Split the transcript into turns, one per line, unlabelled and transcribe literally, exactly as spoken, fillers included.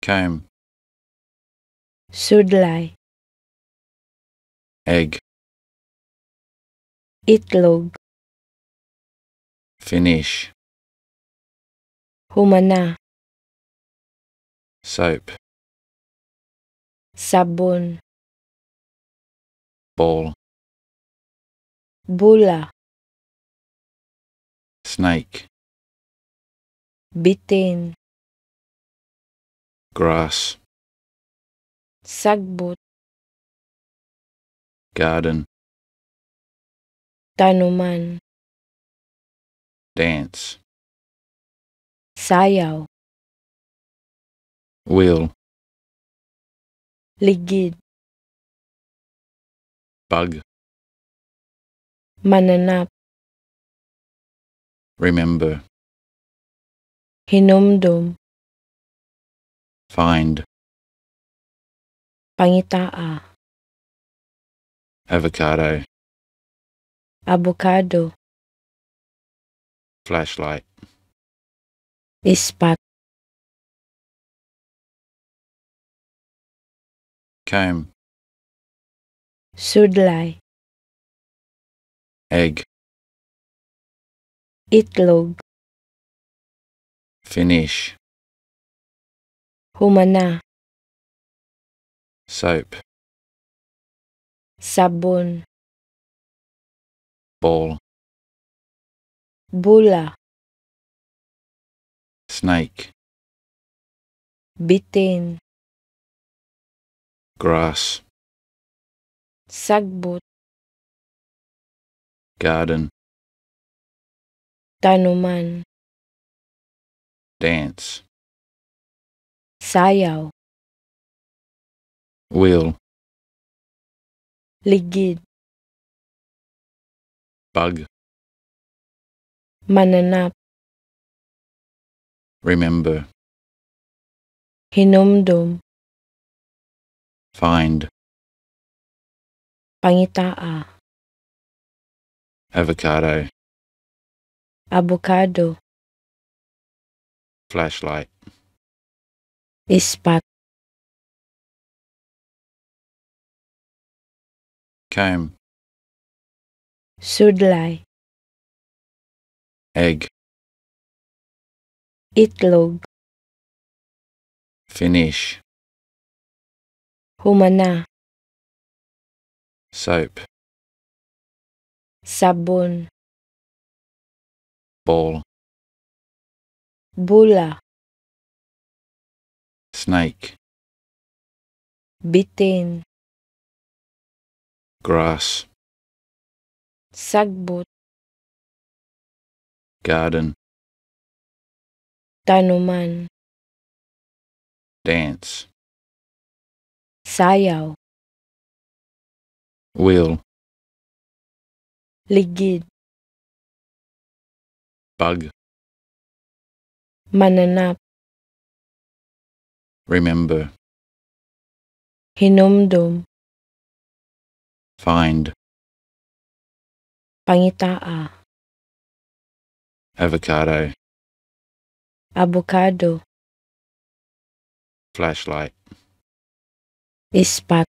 comb,
sudlay,
egg,
itlog,
finish,
humana,
soap,
sabon,
ball,
bula,
snake,
bitin,
grass,
sagbot,
garden,
tanuman,
dance,
sayaw,
wheel,
ligid,
bug,
mananap,
remember,
hinumdum,
find,
pangitaa,
avocado,
abokado,
flashlight,
ispat,
comb,
sudlay,
egg,
itlog,
finish,
humana,
soap,
sabon,
ball,
bula,
snake,
bitin,
grass,
sagbot,
garden,
tanuman,
dance,
sayaw,
wheel,
ligid,
bug,
mananap,
remember,
hinumdum,
find,
pangitaa,
avocado,
abokado,
flashlight,
ispat,
comb,
sudlay,
egg,
itlog,
finish,
humana,
soap,
sabon,
ball,
bula,
snake,
bitin,
grass,
sagbot,
garden,
tanuman,
dance,
sayaw,
wheel,
ligid,
bug,
mananap,
remember,
hinumdum,
find,
pangitaa,
avocado,
abokado,
flashlight,
ispat,